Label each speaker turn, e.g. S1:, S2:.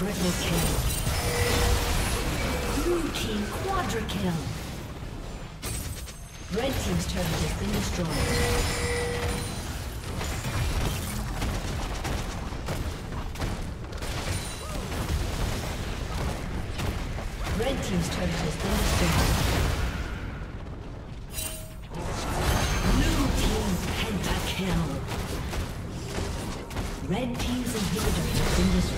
S1: Triple kill. Blue team quadra kill. Red team's turret has been destroyed. Red team's turret has been destroyed. Blue team pentakill. Red team's inhibitor has been destroyed.